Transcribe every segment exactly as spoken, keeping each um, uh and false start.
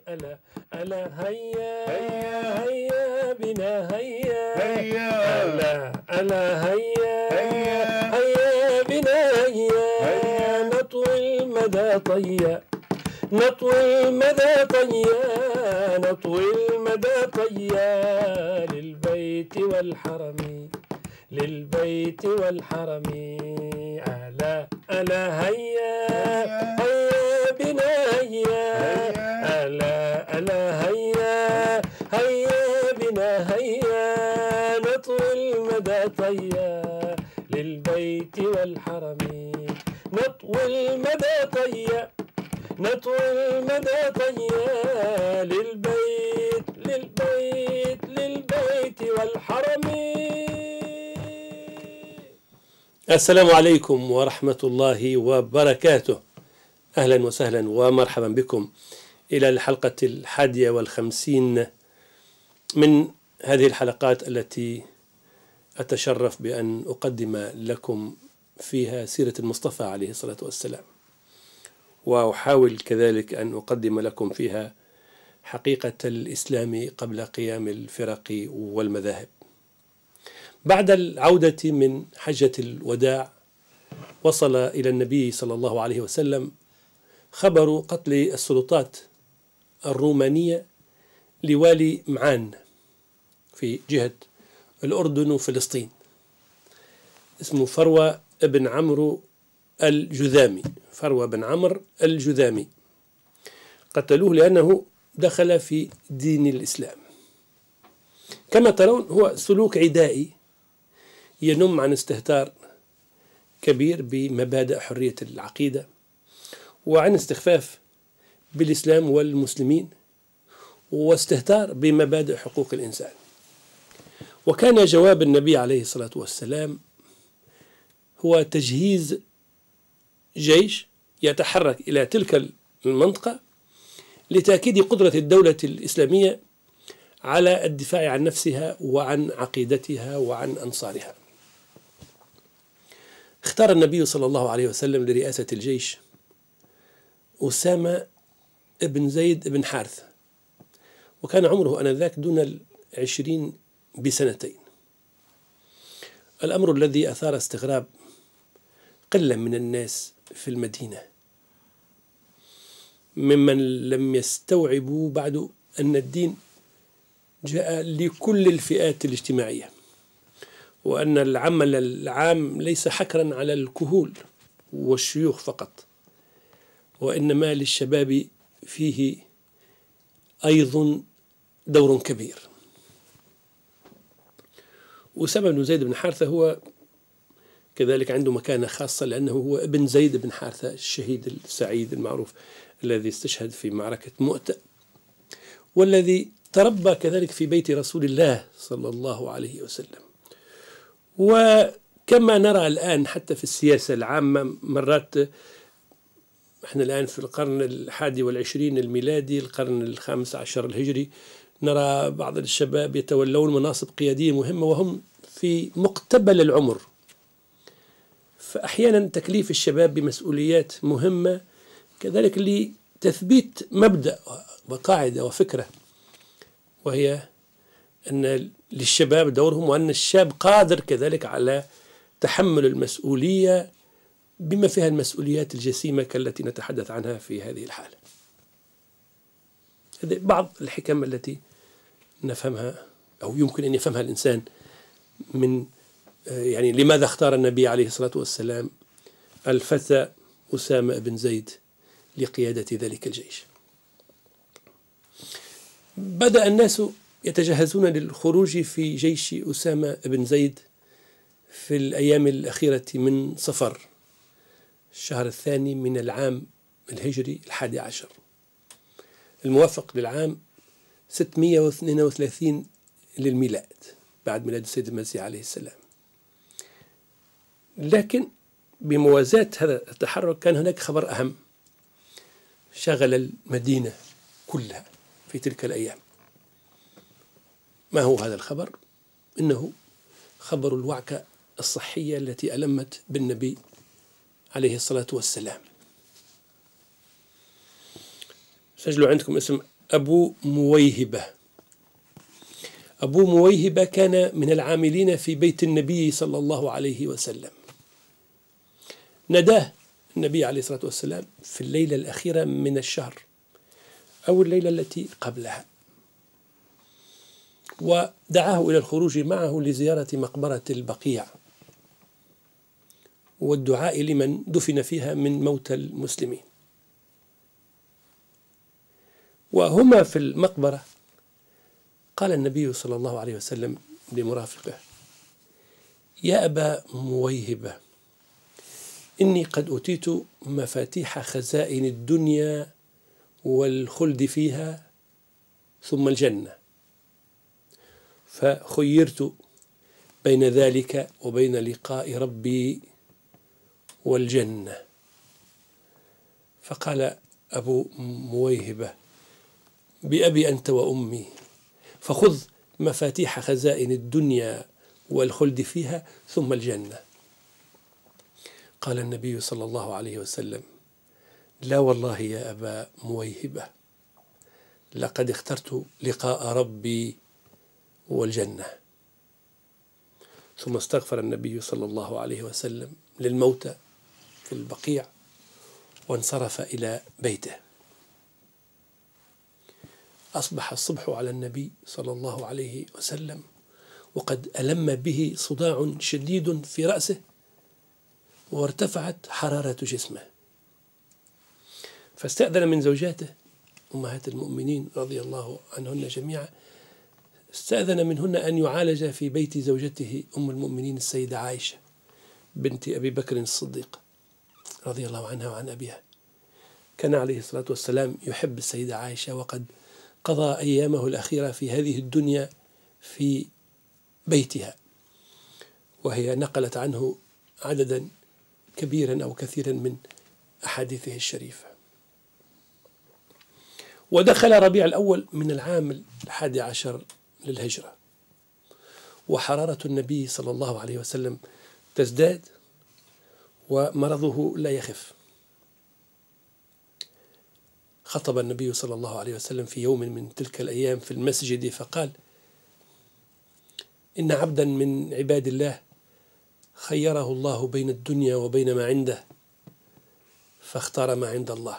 ألا ألا هيا هيا هيا بنا هيا هيا ألا ألا هيا هيا هيا بنا هيا نطوي المدى طيا نطوي المدى طيا نطوي المدى طيا للبيت والحرم للبيت والحرم ألا ألا هيا هيا بنا هيا ألا ألا هيا هيا بنا هيا نطوي المدى طيا للبيت والحرم نطوي المدى طيا نطوي المدى طيا للبيت للبيت للبيت والحرم. السلام عليكم ورحمة الله وبركاته. أهلا وسهلا ومرحبا بكم إلى الحلقة الحادية والخمسين من هذه الحلقات التي أتشرف بأن أقدم لكم فيها سيرة المصطفى عليه الصلاة والسلام، وأحاول كذلك أن أقدم لكم فيها حقيقة الإسلام قبل قيام الفرق والمذاهب. بعد العودة من حجة الوداع وصل إلى النبي صلى الله عليه وسلم خبر قتل السلطات الرومانية لوالي معان في جهة الأردن وفلسطين، اسمه فروة بن عمرو الجذامي. فروة بن عمرو الجذامي قتلوه لأنه دخل في دين الإسلام. كما ترون هو سلوك عدائي ينم عن استهتار كبير بمبادئ حرية العقيدة وعن استخفاف بالإسلام والمسلمين واستهتار بمبادئ حقوق الإنسان. وكان جواب النبي عليه الصلاة والسلام هو تجهيز جيش يتحرك إلى تلك المنطقة لتأكيد قدرة الدولة الإسلامية على الدفاع عن نفسها وعن عقيدتها وعن أنصارها. اختار النبي صلى الله عليه وسلم لرئاسة الجيش أسامة بن زيد بن حارثة، وكان عمره آنذاك دون العشرين بسنتين، الأمر الذي أثار استغراب قلة من الناس في المدينة ممن لم يستوعبوا بعد أن الدين جاء لكل الفئات الاجتماعية، وأن العمل العام ليس حكرا على الكهول والشيوخ فقط، وإنما للشباب فيه أيضا دور كبير. أسامة بن زيد بن حارثة هو كذلك عنده مكانة خاصة لأنه هو ابن زيد بن حارثة الشهيد السعيد المعروف الذي استشهد في معركة مؤتة، والذي تربى كذلك في بيت رسول الله صلى الله عليه وسلم. وكما نرى الآن حتى في السياسة العامة مرات، احنا الآن في القرن الحادي والعشرين الميلادي، القرن الخامس عشر الهجري، نرى بعض الشباب يتولون مناصب قيادية مهمة وهم في مقتبل العمر. فأحيانا تكليف الشباب بمسؤوليات مهمة كذلك لتثبيت مبدأ وقاعدة وفكرة، وهي أن للشباب دورهم، وأن الشاب قادر كذلك على تحمل المسؤولية بما فيها المسؤوليات الجسيمة كالتي نتحدث عنها في هذه الحالة. هذه بعض الحكم التي نفهمها أو يمكن أن يفهمها الإنسان من يعني لماذا اختار النبي عليه الصلاة والسلام الفتى أسامة بن زيد لقيادة ذلك الجيش. بدأ الناس يتجهزون للخروج في جيش أسامة بن زيد في الأيام الأخيرة من صفر، الشهر الثاني من العام الهجري الحادي عشر الموافق للعام ستمائة واثنين وثلاثين للميلاد بعد ميلاد السيد المسيح عليه السلام. لكن بموازاة هذا التحرك كان هناك خبر أهم شغل المدينة كلها في تلك الأيام. ما هو هذا الخبر؟ إنه خبر الوعكة الصحية التي ألمت بالنبي عليه الصلاة والسلام. سجلوا عندكم اسم أبو مويهبة. أبو مويهبة كان من العاملين في بيت النبي صلى الله عليه وسلم. نداه النبي عليه الصلاة والسلام في الليلة الأخيرة من الشهر أو الليلة التي قبلها، ودعاه إلى الخروج معه لزيارة مقبرة البقيع والدعاء لمن دفن فيها من موتى المسلمين. وهما في المقبرة قال النبي صلى الله عليه وسلم لمرافقه: يا أبا مويهبة، إني قد أوتيت مفاتيح خزائن الدنيا والخلد فيها ثم الجنة، فخيرت بين ذلك وبين لقاء ربي والجنة. فقال أبو مويهبة: بأبي أنت وأمي، فخذ مفاتيح خزائن الدنيا والخلد فيها ثم الجنة. قال النبي صلى الله عليه وسلم: لا والله يا أبا مويهبة، لقد اخترت لقاء ربي والجنة. ثم استغفر النبي صلى الله عليه وسلم للموتى في البقيع وانصرف إلى بيته. أصبح الصبح على النبي صلى الله عليه وسلم وقد ألم به صداع شديد في رأسه وارتفعت حرارة جسمه، فاستأذن من زوجاته أمهات المؤمنين رضي الله عنهن جميعا، استأذن منهن أن يعالج في بيت زوجته أم المؤمنين السيدة عائشة بنت أبي بكر الصديق رضي الله عنها وعن أبيها. كان عليه الصلاة والسلام يحب السيدة عائشة، وقد قضى أيامه الأخيرة في هذه الدنيا في بيتها، وهي نقلت عنه عددا كبيرا أو كثيرا من أحاديثه الشريفة. ودخل ربيع الأول من العام الحادي عشر للهجرة، وحرارة النبي صلى الله عليه وسلم تزداد ومرضه لا يخف. خطب النبي صلى الله عليه وسلم في يوم من تلك الأيام في المسجد فقال: إن عبدا من عباد الله خيره الله بين الدنيا وبين ما عنده فاختار ما عند الله،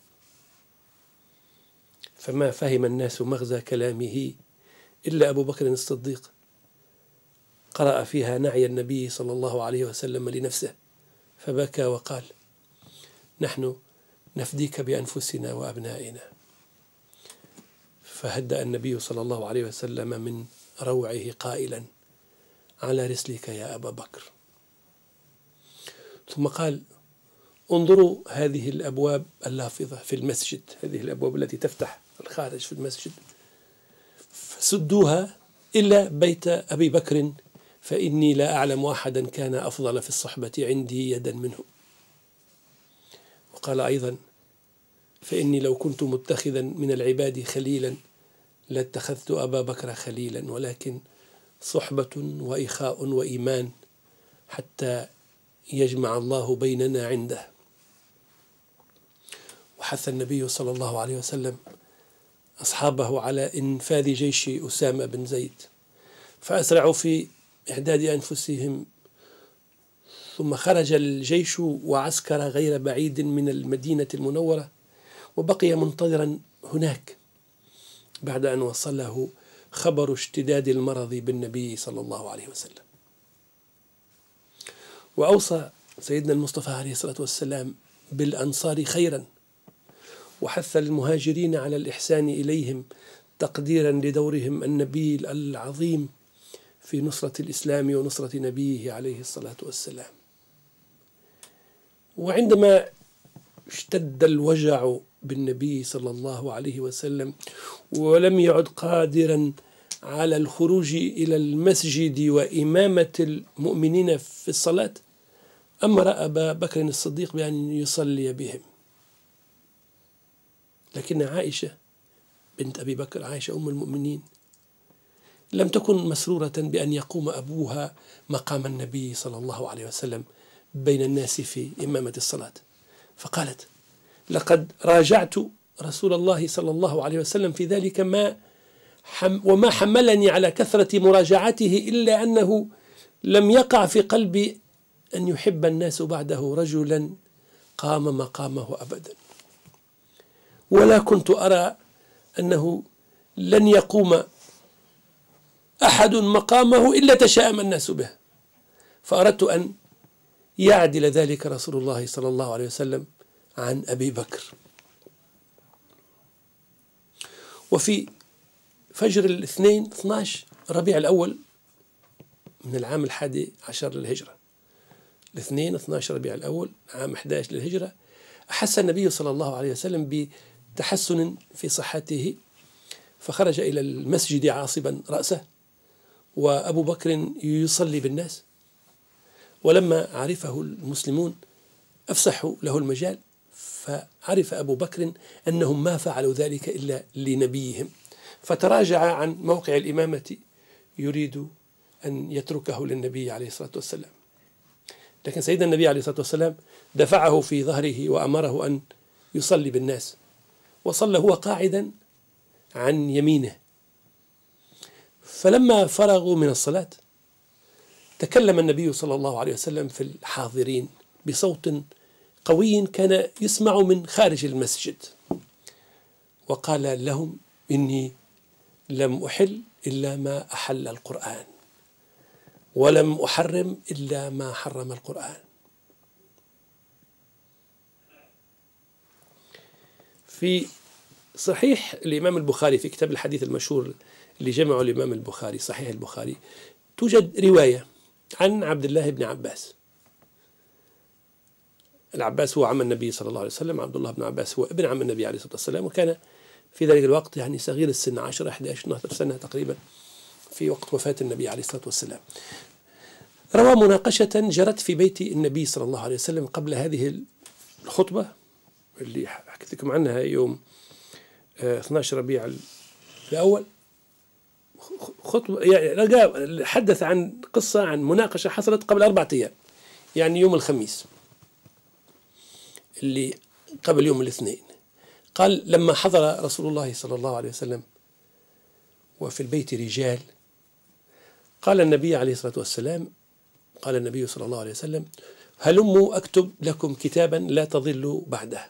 فما فهم الناس مغزى كلامه إلا أبو بكر الصديق، قرأ فيها نعي النبي صلى الله عليه وسلم لنفسه فبكى وقال: نحن نفديك بأنفسنا وأبنائنا. فهدأ النبي صلى الله عليه وسلم من روعه قائلا: على رسلك يا أبا بكر. ثم قال: انظروا هذه الأبواب اللافظة في المسجد، هذه الأبواب التي تفتح الخارج في المسجد، فسدوها إلا بيت أبي بكر فإني لا أعلم أحدا كان أفضل في الصحبة عندي يدا منه. وقال أيضا: فإني لو كنت متخذا من العباد خليلا لاتخذت أبا بكر خليلا، ولكن صحبة وإخاء وإيمان حتى يجمع الله بيننا عنده. وحث النبي صلى الله عليه وسلم أصحابه على إنفاذ جيش أسامة بن زيد، فأسرعوا في إعداد أنفسهم، ثم خرج الجيش وعسكر غير بعيد من المدينة المنورة، وبقي منتظرا هناك بعد أن وصله خبر اشتداد المرض بالنبي صلى الله عليه وسلم. وأوصى سيدنا المصطفى عليه الصلاة والسلام بالأنصار خيرا، وحث المهاجرين على الإحسان إليهم تقديرا لدورهم النبيل العظيم في نصرة الإسلام ونصرة نبيه عليه الصلاة والسلام. وعندما اشتد الوجع بالنبي صلى الله عليه وسلم ولم يعد قادرا على الخروج إلى المسجد وإمامة المؤمنين في الصلاة، أمر أبا بكر الصديق بأن يصلي بهم. لكن عائشة بنت أبي بكر، عائشة أم المؤمنين، لم تكن مسرورة بأن يقوم أبوها مقام النبي صلى الله عليه وسلم بين الناس في إمامة الصلاة، فقالت: لقد راجعت رسول الله صلى الله عليه وسلم في ذلك ما حم وما حملني على كثرة مراجعته إلا أنه لم يقع في قلبي أن يحب الناس بعده رجلا قام مقامه أبدا، ولا كنت أرى أنه لن يقوم أحد مقامه إلا تشاءم الناس به، فأردت أن يعدل ذلك رسول الله صلى الله عليه وسلم عن أبي بكر. وفي فجر الاثنين اثني عشر ربيع الأول من العام الحادي عشر للهجرة، الاثنين اثني عشر ربيع الأول عام أحد عشر للهجرة، أحس النبي صلى الله عليه وسلم بتحسن في صحته، فخرج إلى المسجد عاصبا رأسه، وأبو بكر يصلي بالناس، ولما عرفه المسلمون أفسحوا له المجال، فعرف أبو بكر أنهم ما فعلوا ذلك إلا لنبيهم، فتراجع عن موقع الإمامة يريد أن يتركه للنبي عليه الصلاة والسلام. لكن سيدنا النبي عليه الصلاة والسلام دفعه في ظهره وأمره أن يصلي بالناس، وصلى هو قاعدا عن يمينه. فلما فرغوا من الصلاة تكلم النبي صلى الله عليه وسلم في الحاضرين بصوت قوي كان يسمع من خارج المسجد، وقال لهم: إني لم أحل إلا ما أحل القرآن، ولم أحرم إلا ما حرم القرآن. في صحيح الإمام البخاري في كتاب الحديث المشهور اللي جمعه الإمام البخاري، صحيح البخاري، توجد رواية عن عبد الله بن عباس. العباس هو عم النبي صلى الله عليه وسلم، عبد الله بن عباس هو ابن عم النبي عليه الصلاة والسلام، وكان في ذلك الوقت يعني صغير السن، عشرة أحد عشر اثني عشر سنة تقريبا في وقت وفاة النبي عليه الصلاة والسلام. روى مناقشة جرت في بيت النبي صلى الله عليه وسلم قبل هذه الخطبة اللي حكيت لكم عنها يوم اثني عشر ربيع الأول. خطبة يعني حدث عن قصة عن مناقشة حصلت قبل أربعة أيام، يعني يوم الخميس اللي قبل يوم الاثنين. قال: لما حضر رسول الله صلى الله عليه وسلم وفي البيت رجال، قال النبي عليه الصلاة والسلام قال النبي صلى الله عليه وسلم: هلموا أكتب لكم كتابا لا تضلوا بعده.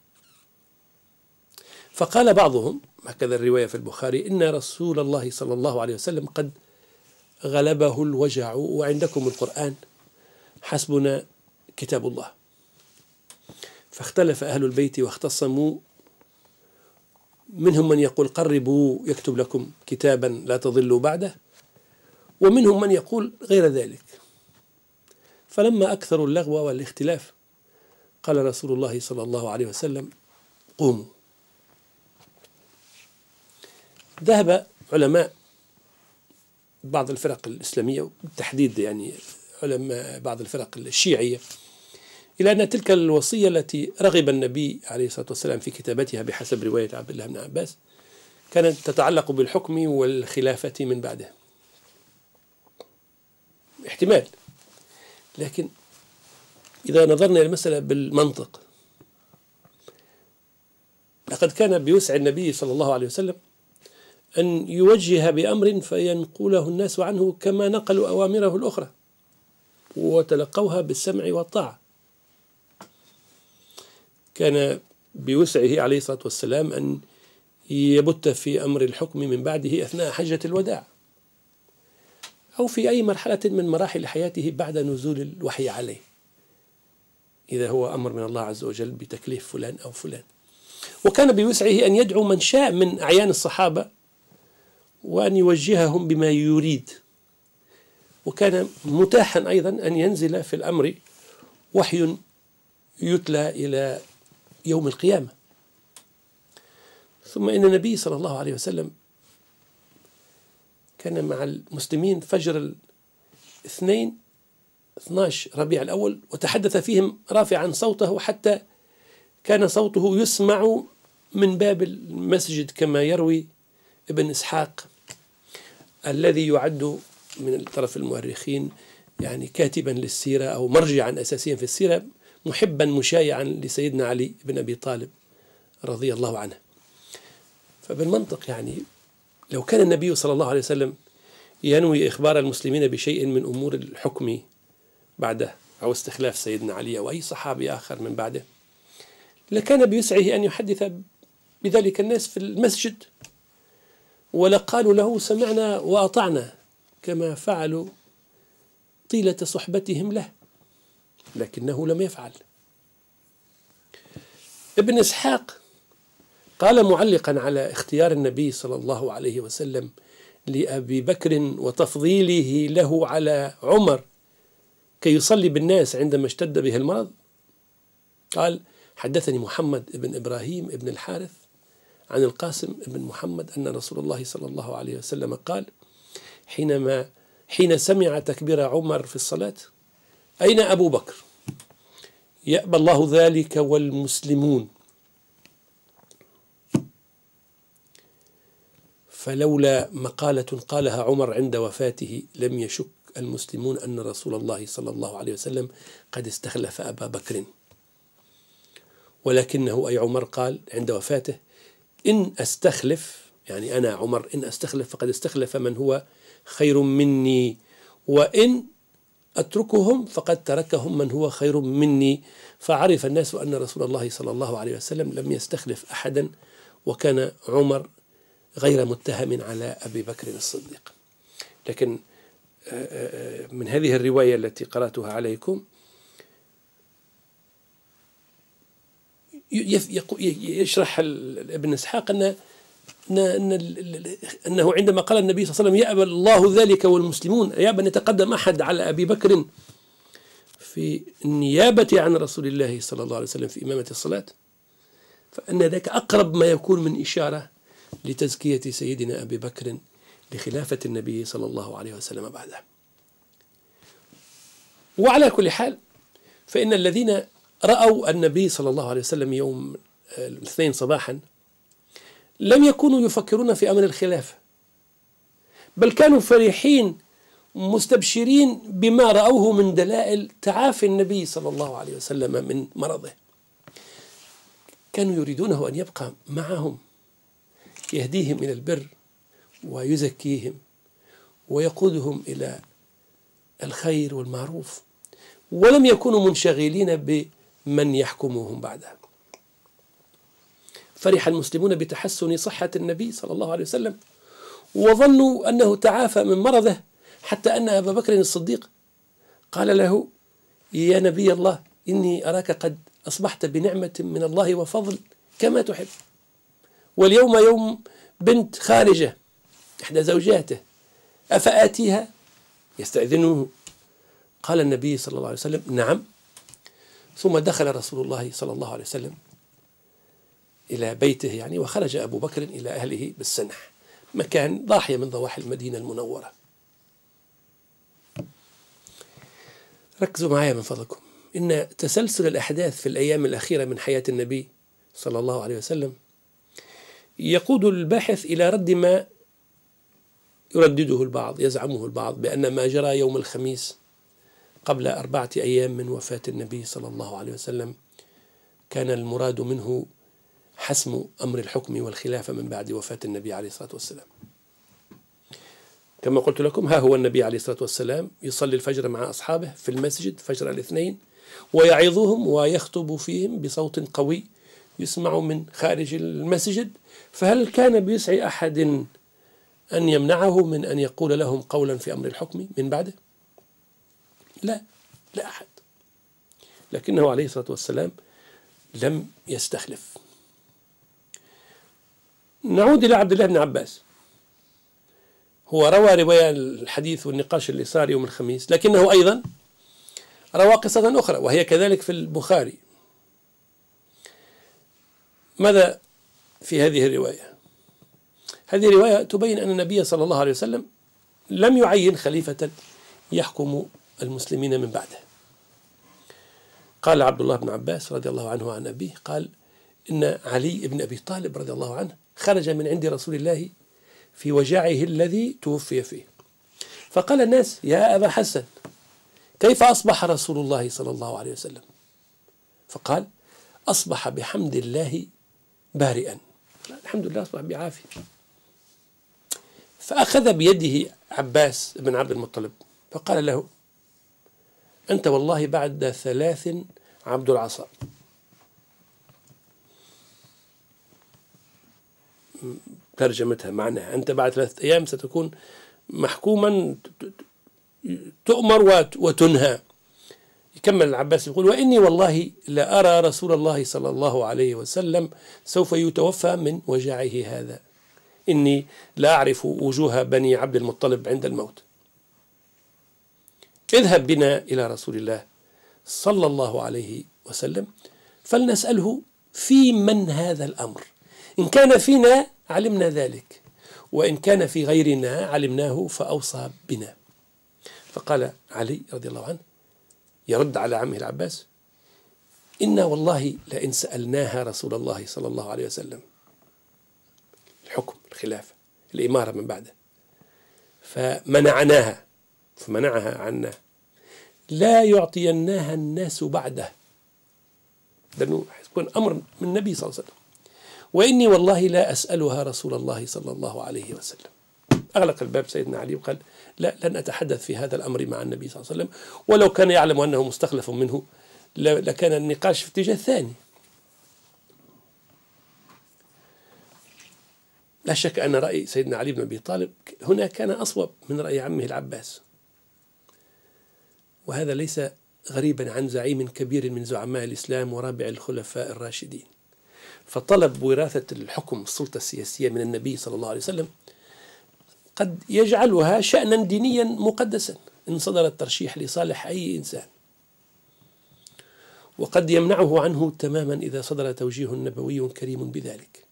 فقال بعضهم، هكذا الرواية في البخاري: إن رسول الله صلى الله عليه وسلم قد غلبه الوجع وعندكم القرآن، حسبنا كتاب الله. فاختلف أهل البيت واختصموا، منهم من يقول: قربوا يكتب لكم كتابا لا تضلوا بعده، ومنهم من يقول غير ذلك. فلما أكثروا اللغو والاختلاف قال رسول الله صلى الله عليه وسلم: قوموا. ذهب علماء بعض الفرق الإسلامية، بالتحديد يعني علماء بعض الفرق الشيعية، إلى أن تلك الوصية التي رغب النبي عليه الصلاة والسلام في كتابتها بحسب رواية عبد الله بن عباس كانت تتعلق بالحكم والخلافة من بعده. احتمال، لكن إذا نظرنا إلى المسألة بالمنطق، لقد كان بوسع النبي صلى الله عليه وسلم أن يوجه بأمر فينقله الناس عنه كما نقلوا أوامره الأخرى وتلقوها بالسمع والطاعة. كان بوسعه عليه الصلاة والسلام أن يبت في أمر الحكم من بعده أثناء حجة الوداع، أو في أي مرحلة من مراحل حياته بعد نزول الوحي عليه، إذا هو أمر من الله عز وجل بتكليف فلان أو فلان. وكان بوسعه أن يدعو من شاء من أعيان الصحابة وأن يوجههم بما يريد، وكان متاحا أيضا أن ينزل في الأمر وحي يتلى إلى يوم القيامة. ثم إن النبي صلى الله عليه وسلم كان مع المسلمين فجر الاثنين اثني عشر ربيع الأول، وتحدث فيهم رافعا صوته حتى كان صوته يسمع من باب المسجد، كما يروي ابن إسحاق الذي يعد من طرف المؤرخين يعني كاتبا للسيرة أو مرجعا أساسيا في السيرة، محبا مشايعا لسيدنا علي بن أبي طالب رضي الله عنه. فبالمنطق يعني لو كان النبي صلى الله عليه وسلم ينوي إخبار المسلمين بشيء من أمور الحكم بعده أو استخلاف سيدنا علي أو أي صحابي آخر من بعده، لكان بيسعه أن يحدث بذلك الناس في المسجد، ولقالوا له سمعنا وأطعنا كما فعلوا طيلة صحبتهم له، لكنه لم يفعل. ابن إسحاق قال معلقا على اختيار النبي صلى الله عليه وسلم لأبي بكر وتفضيله له على عمر كي يصلي بالناس عندما اشتد به المرض، قال: حدثني محمد بن إبراهيم بن الحارث عن القاسم بن محمد أن رسول الله صلى الله عليه وسلم قال حينما حين سمع تكبير عمر في الصلاة: أين أبو بكر؟ يأبى الله ذلك والمسلمون. فلولا مقالة قالها عمر عند وفاته لم يشك المسلمون أن رسول الله صلى الله عليه وسلم قد استخلف أبا بكر، ولكنه أي عمر قال عند وفاته: إن أستخلف، يعني أنا عمر إن أستخلف فقد استخلف من هو خير مني، وإن أتركهم فقد تركهم من هو خير مني. فعرف الناس أن رسول الله صلى الله عليه وسلم لم يستخلف أحدا، وكان عمر غير متهم على أبي بكر الصديق. لكن من هذه الرواية التي قرأتها عليكم يشرح ابن إسحاق أن أنه عندما قال النبي صلى الله عليه وسلم: يأبى الله ذلك والمسلمون، يأبى أن يتقدم أحد على أبي بكر في النيابة عن رسول الله صلى الله عليه وسلم في إمامة الصلاة، فأن ذلك أقرب ما يكون من إشارة لتزكية سيدنا أبي بكر لخلافة النبي صلى الله عليه وسلم بعده. وعلى كل حال فإن الذين رأوا النبي صلى الله عليه وسلم يوم الاثنين صباحا لم يكونوا يفكرون في أمر الخلافة، بل كانوا فرحين مستبشرين بما رأوه من دلائل تعافي النبي صلى الله عليه وسلم من مرضه. كانوا يريدونه أن يبقى معهم يهديهم إلى البر ويزكيهم ويقودهم إلى الخير والمعروف، ولم يكونوا منشغلين بمن يحكمهم بعدها. فرح المسلمون بتحسن صحة النبي صلى الله عليه وسلم، وظنوا أنه تعافى من مرضه، حتى أن أبا بكر الصديق قال له: يا نبي الله، إني أراك قد أصبحت بنعمة من الله وفضل كما تحب، واليوم يوم بنت خارجة إحدى زوجاته، أفآتيها؟ يستأذنه. قال النبي صلى الله عليه وسلم: نعم. ثم دخل رسول الله صلى الله عليه وسلم إلى بيته يعني، وخرج أبو بكر إلى أهله بالسنح، مكان ضاحية من ضواحي المدينة المنورة. ركزوا معي من فضلكم، إن تسلسل الأحداث في الأيام الأخيرة من حياة النبي صلى الله عليه وسلم يقود الباحث إلى رد ما يردده البعض، يزعمه البعض بأن ما جرى يوم الخميس قبل أربعة أيام من وفاة النبي صلى الله عليه وسلم كان المراد منه حسم أمر الحكم والخلافة من بعد وفاة النبي عليه الصلاة والسلام. كما قلت لكم، ها هو النبي عليه الصلاة والسلام يصلي الفجر مع أصحابه في المسجد فجر الاثنين، ويعظهم ويخطب فيهم بصوت قوي يسمع من خارج المسجد. فهل كان بيسعي أحد أن يمنعه من أن يقول لهم قولا في أمر الحكم من بعده؟ لا، لا أحد. لكنه عليه الصلاة والسلام لم يستخلف. نعود إلى عبد الله بن عباس. هو روى رواية الحديث والنقاش اللي صار يوم الخميس، لكنه أيضا روى قصة أخرى وهي كذلك في البخاري. ماذا في هذه الرواية؟ هذه الرواية تبين أن النبي صلى الله عليه وسلم لم يعين خليفة يحكم المسلمين من بعده. قال عبد الله بن عباس رضي الله عنه عن أبيه قال: إن علي بن أبي طالب رضي الله عنه خرج من عند رسول الله في وجعه الذي توفي فيه، فقال الناس: يا أبا حسن، كيف أصبح رسول الله صلى الله عليه وسلم؟ فقال: أصبح بحمد الله بارئا، الحمد لله أصبح بعافية. فأخذ بيده عباس بن عبد المطلب فقال له: أنت والله بعد ثلاث عبد العصا. ترجمتها معناها أنت بعد ثلاثة أيام ستكون محكوما تؤمر وتنهى. يكمل العباس يقول: وإني والله لا أرى رسول الله صلى الله عليه وسلم سوف يتوفى من وجعه هذا، إني لا أعرف وجوه بني عبد المطلب عند الموت. اذهب بنا إلى رسول الله صلى الله عليه وسلم فلنسأله في من هذا الأمر، إن كان فينا علمنا ذلك، وإن كان في غيرنا علمناه فأوصى بنا. فقال علي رضي الله عنه يرد على عمه العباس: إنا والله لئن سألناها رسول الله صلى الله عليه وسلم، الحكم الخلافة الإمارة من بعده، فمنعناها فمنعها عنا، لا يعطيناها الناس بعده، لأنه يكون أمر من النبي صلى الله عليه وسلم. وإني والله لا أسألها رسول الله صلى الله عليه وسلم. أغلق الباب سيدنا علي وقال: لا، لن أتحدث في هذا الأمر مع النبي صلى الله عليه وسلم، ولو كان يعلم أنه مستخلف منه لكان النقاش في اتجاه ثاني. لا شك أن رأي سيدنا علي بن أبي طالب هنا كان أصوب من رأي عمه العباس، وهذا ليس غريبا عن زعيم كبير من زعماء الإسلام ورابع الخلفاء الراشدين. فطلب وراثة الحكم السلطة السياسية من النبي صلى الله عليه وسلم قد يجعلها شأنا دينيا مقدسا إن صدر الترشيح لصالح أي إنسان، وقد يمنعه عنه تماما إذا صدر توجيه نبوي كريم بذلك.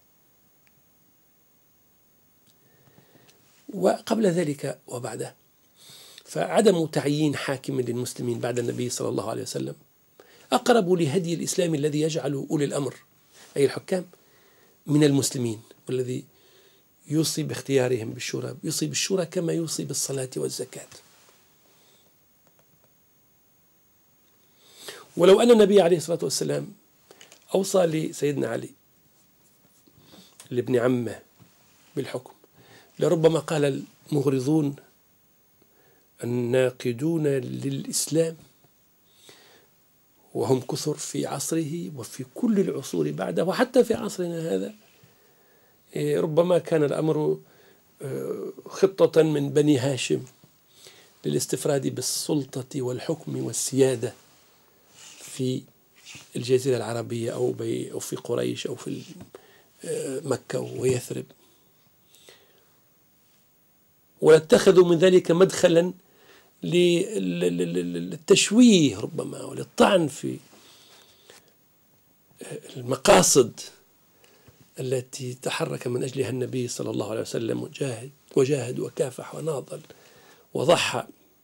وقبل ذلك وبعده فعدم تعيين حاكم للمسلمين بعد النبي صلى الله عليه وسلم أقرب لهدي الإسلام الذي يجعل أولي الأمر أي الحكام من المسلمين، والذي يوصي باختيارهم بالشورى، يوصي بالشورى كما يوصي بالصلاة والزكاة. ولو أن النبي عليه الصلاة والسلام أوصى لسيدنا علي لابن عمه بالحكم لربما قال المغرضون الناقدون للإسلام، وهم كثر في عصره وفي كل العصور بعده وحتى في عصرنا هذا، ربما كان الأمر خطة من بني هاشم للاستفراد بالسلطة والحكم والسيادة في الجزيرة العربية أو أو في قريش أو في مكة ويثرب، واتخذوا من ذلك مدخلا للتشويه ربما وللطعن في المقاصد التي تحرك من أجلها النبي صلى الله عليه وسلم وجاهد وجاهد وكافح وناضل وضحى.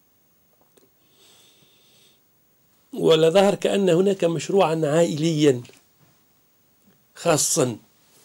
ولا ظهر كأن هناك مشروعا عائليا خاصا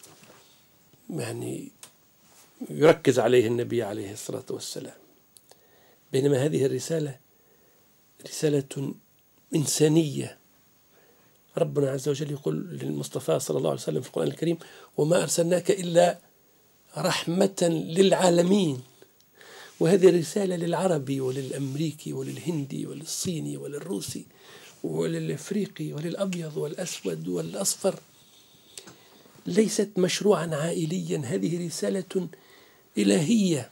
يعني يركز عليه النبي عليه الصلاة والسلام، بينما هذه الرسالة رسالة إنسانية. ربنا عز وجل يقول للمصطفى صلى الله عليه وسلم في القرآن الكريم: وما أرسلناك إلا رحمة للعالمين. وهذه الرسالة للعربي وللأمريكي وللهندي وللصيني وللروسي وللأفريقي وللأبيض والأسود والأصفر، ليست مشروعا عائليا، هذه رسالة إلهية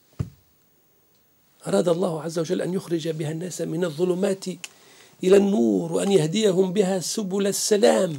أراد الله عز وجل أن يخرج بها الناس من الظلمات إلى النور وأن يهديهم بها سبل السلام.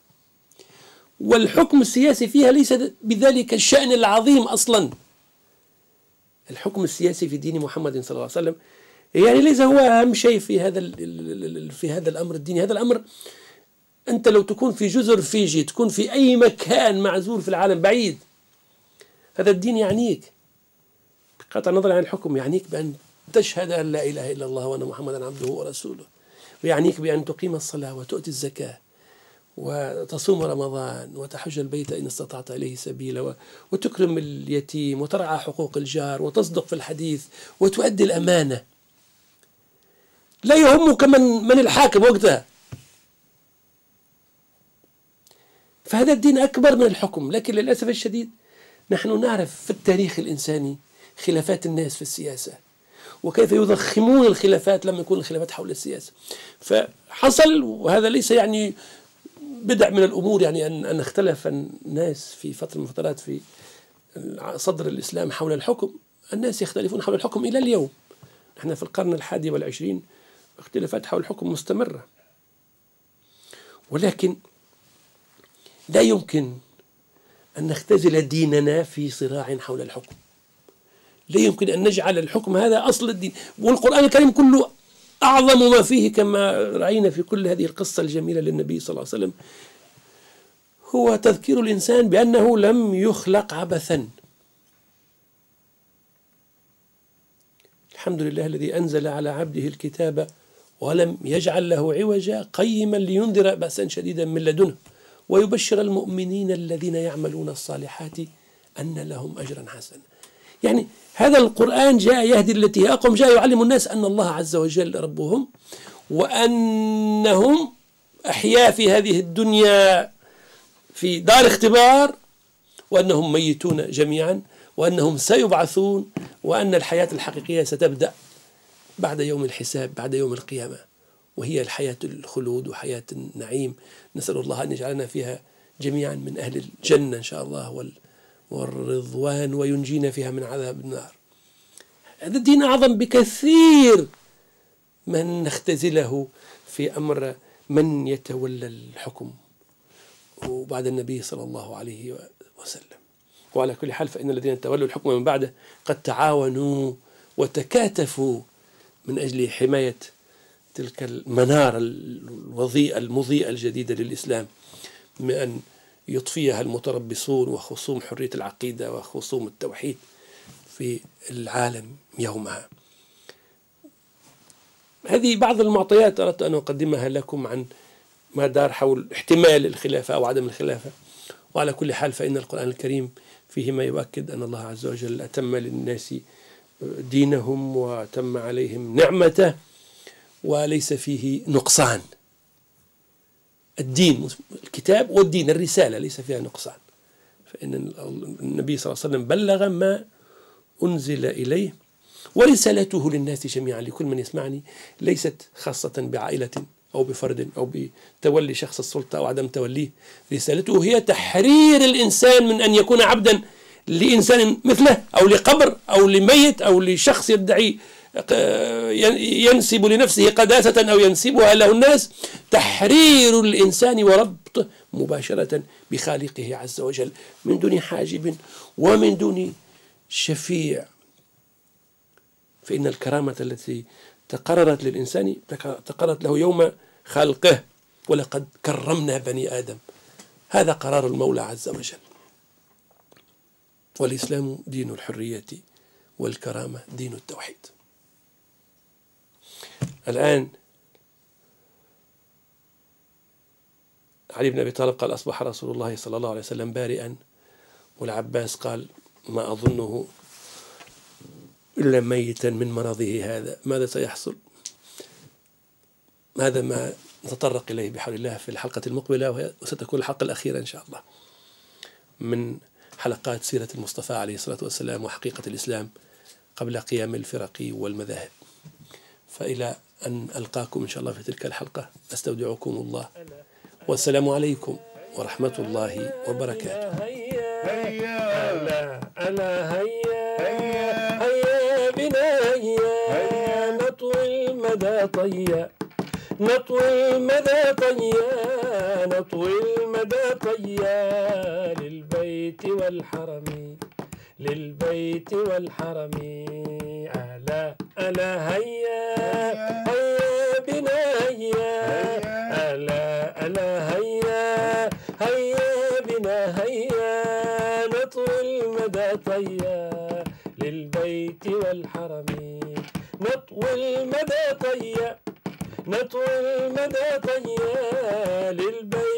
والحكم السياسي فيها ليس بذلك الشأن العظيم أصلا. الحكم السياسي في دين محمد صلى الله عليه وسلم يعني ليس هو أهم شيء في هذا في هذا الأمر الديني. هذا الأمر أنت لو تكون في جزر فيجي، تكون في أي مكان معزول في العالم بعيد، هذا الدين يعنيك بقطع النظر عن الحكم، يعنيك بأن تشهد أن لا إله إلا الله وأن محمدا عبده ورسوله، ويعنيك بأن تقيم الصلاة وتؤتي الزكاة وتصوم رمضان وتحج البيت إن استطعت إليه سبيلا وتكرم اليتيم وترعى حقوق الجار وتصدق في الحديث وتؤدي الأمانة. لا يهمك من من الحاكم وقتها. فهذا الدين أكبر من الحكم. لكن للأسف الشديد نحن نعرف في التاريخ الإنساني خلافات الناس في السياسة، وكيف يضخمون الخلافات لما يكون الخلافات حول السياسة. فحصل، وهذا ليس يعني بدع من الأمور، يعني أن أن اختلف الناس في فترة من الفترات في صدر الإسلام حول الحكم. الناس يختلفون حول الحكم إلى اليوم. نحن في القرن الحادي والعشرين اختلافات حول الحكم مستمرة، ولكن لا يمكن أن نختزل ديننا في صراع حول الحكم. لا يمكن أن نجعل الحكم هذا أصل الدين. والقرآن الكريم كله أعظم ما فيه، كما رأينا في كل هذه القصة الجميلة للنبي صلى الله عليه وسلم، هو تذكير الإنسان بأنه لم يخلق عبثا. الحمد لله الذي أنزل على عبده الكتاب ولم يجعل له عوجا قيما لينذر بأسا شديدا من لدنه ويبشر المؤمنين الذين يعملون الصالحات أن لهم أجرا حسنا. يعني هذا القرآن جاء يهدي التي هي أقوم، جاء يعلم الناس أن الله عز وجل ربهم، وأنهم أحياء في هذه الدنيا في دار اختبار، وأنهم ميتون جميعا، وأنهم سيبعثون، وأن الحياة الحقيقية ستبدأ بعد يوم الحساب، بعد يوم القيامة، وهي الحياة الخلود وحياة النعيم. نسأل الله أن يجعلنا فيها جميعا من أهل الجنة إن شاء الله والرضوان، وينجينا فيها من عذاب النار. هذا الدين أعظم بكثير من نختزله في أمر من يتولى الحكم وبعد النبي صلى الله عليه وسلم. وعلى كل حال فإن الذين تولوا الحكم من بعده قد تعاونوا وتكاتفوا من أجل حماية تلك المنارة الوضيئة المضيئة الجديدة للإسلام، من أن يطفيها المتربصون وخصوم حرية العقيدة وخصوم التوحيد في العالم يومها. هذه بعض المعطيات أردت أن أقدمها لكم عن ما دار حول احتمال الخلافة أو عدم الخلافة. وعلى كل حال فإن القرآن الكريم فيه ما يؤكد أن الله عز وجل أتم للناس دينهم وأتم عليهم نعمته، وليس فيه نقصان. الدين، الكتاب والدين، الرسالة ليس فيها نقصان. فإن النبي صلى الله عليه وسلم بلغ ما أنزل إليه، ورسالته للناس جميعا لكل من يسمعني ليست خاصة بعائلة أو بفرد أو بتولي شخص السلطة أو عدم توليه. رسالته هي تحرير الإنسان من أن يكون عبدا لإنسان مثله أو لقبر أو لميت أو لشخص يدعي ينسب لنفسه قداسة أو ينسبها له الناس. تحرير الإنسان وربطه مباشرة بخالقه عز وجل من دون حاجب ومن دون شفيع. فإن الكرامة التي تقررت للإنسان تقررت له يوم خلقه، ولقد كرمنا بني آدم. هذا قرار المولى عز وجل. والإسلام دين الحرية والكرامة دين التوحيد. الآن علي بن أبي طالب قال: أصبح رسول الله صلى الله عليه وسلم بارئا. والعباس قال: ما أظنه إلا ميتا من مرضه هذا. ماذا سيحصل؟ هذا ما نتطرق إليه بحول الله في الحلقة المقبلة، وستكون الحلقة الأخيرة إن شاء الله من حلقات سيرة المصطفى عليه الصلاة والسلام وحقيقة الإسلام قبل قيام الفرق والمذاهب. فإلى أن ألقاكم إن شاء الله في تلك الحلقة أستودعكم الله، والسلام عليكم ورحمة الله وبركاته. هيا ألا ألا هيا هيا بنا هيا نطوي المدى طيا نطوي المدى طيا نطوي المدى طيا للبيت والحرم للبيت والحرم. ألا ألا هيا هيا بنا هيا ألا ألا هيا هيا بنا هيا نطوي المدى طيا للبيت والحرم. نطوي المدى طيا نطوي المدى طيا للبيت